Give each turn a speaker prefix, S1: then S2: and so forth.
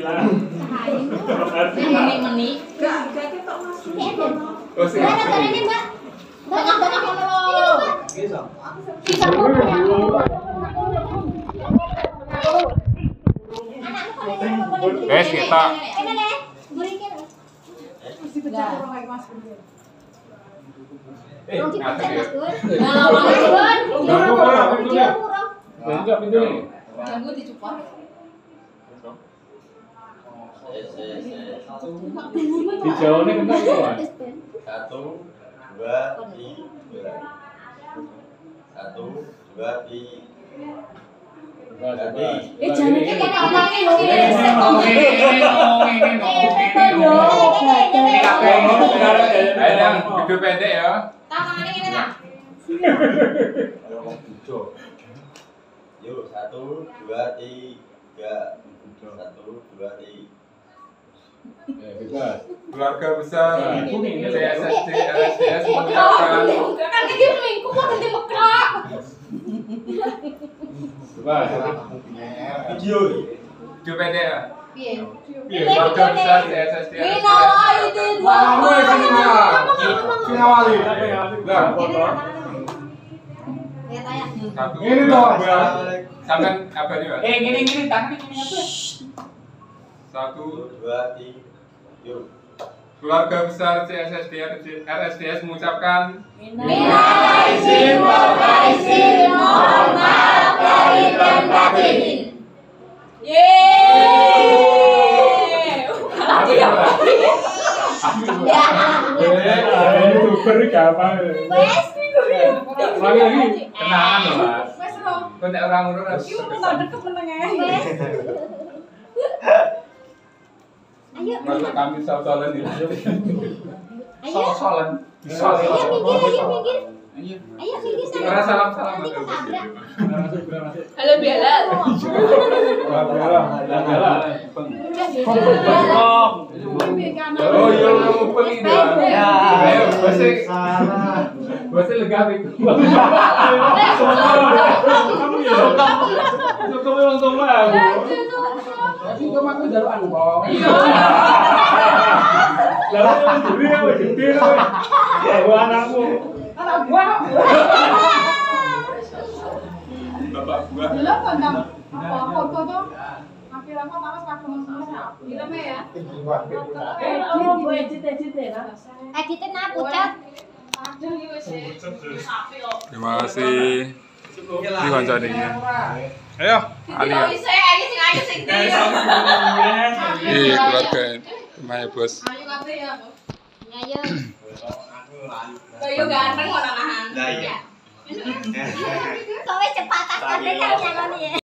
S1: Ini meni.
S2: Gak ketok Mas.
S3: Oh, sih.
S4: Ini Mbak. Banyak ngono lho.
S3: Bisa.
S4: Bisa foto ya.
S3: Guys, kita
S2: Masih pecah kurang kayak Mas.
S1: Ganggu dicupak.
S5: Dijauhnya kena itu kan?
S6: 1, 2, 3. 1, 2, 3.
S4: Jangan kayak orangnya lho.
S3: Ayo yang video pendek ya.
S1: Tangannya ini tak.
S6: Yuk, 1, 2, 3. 1, 2, 3.
S3: Keluarga besar CSSD RSDS mengucapkan
S1: Kan iki minggu kok ganti mekrak.
S6: Video.
S3: video pendek ya.
S1: Piye?
S3: Keluarga besar CSSD
S1: itu dua.
S5: Sinawali.
S1: Lihat aja.
S3: Satu.
S5: Ini loh,
S3: Sampai apa nih, Pak?
S5: gini tangan ini apa?
S3: 1.
S6: 2, 3. Yuk.
S3: Keluarga besar CSSD RSDS mengucapkan
S4: Minal izin wal faizin, mohon maaf lahir dan batin.
S1: Yeay.
S5: YouTuber apa?
S4: Wes.
S5: Lagi
S3: kenangan loh, Mas.
S2: Wes lho.
S3: Kok nek orang ngono ora
S2: Iki mau deket meneng ae.
S4: Ayo.
S3: Masuk kami sol-solan ini.
S4: Ayo.
S3: Sol-solan.
S4: Ayo minggir.
S3: Ayo.
S4: Ayo minggir sana.
S3: Ora salam-salam.
S4: Nanti ketabrak.
S1: Halo Bella.
S3: Oh iya, kamu pergi dah. Ayo, bahasa lega nih.
S5: Cukup ulang tahun.
S3: Tapi kamu aku jaruan kok.
S5: Lalu dia gede anakmu.
S2: Anak gua.
S3: Bapak gua.
S2: Belum kan foto tuh. Akhir aku malas kagum semua. Filmnya ya.
S4: Editin nah pucat.
S3: Terima kasih. Ini kancane iki. Ayo, Ali.
S1: Video isih iki sing ayu sing ndi.
S3: Iya, keluarga. Rumahnya bos.
S1: Ayo kabeh ya.
S4: Ayo.
S1: Kayak ganteng ora nahan.
S6: Lah iya.
S4: Kowe cepat tas kabeh kan nyalon ya.